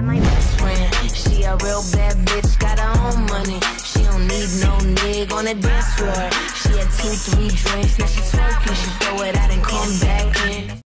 my best friend. She a real bad bitch, got her own money. She don't need no nigga on the dance floor. She had 2, 3 drinks, now she twerking. She throw it out and come back in.